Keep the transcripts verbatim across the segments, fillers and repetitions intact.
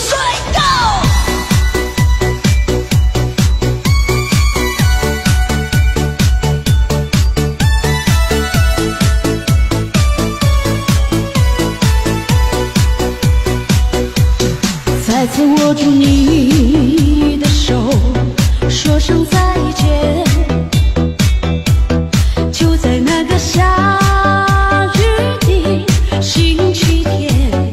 水 Go。 再次握住你的手，说声再见。就在那个下雨的星期天，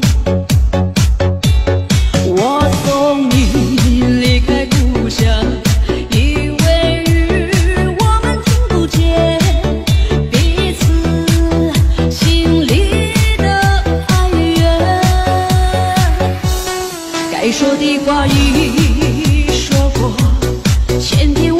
我送你离开故乡，以为雨我们听不见彼此心里的哀怨。该说的话已说过，前天